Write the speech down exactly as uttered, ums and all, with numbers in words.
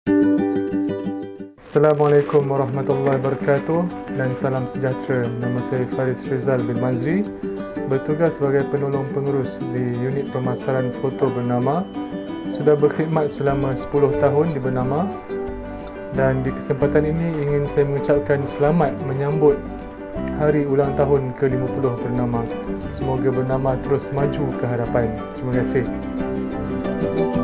Assalamualaikum warahmatullahi wabarakatuh dan salam sejahtera. Nama saya Faris Rizal bin Mazri, bertugas sebagai penolong pengurus di unit pemasaran foto Bernama. Sudah berkhidmat selama sepuluh tahun di Bernama, dan di kesempatan ini ingin saya mengucapkan selamat menyambut hari ulang tahun ke lima puluh Bernama. Semoga Bernama terus maju ke hadapan. Terima kasih.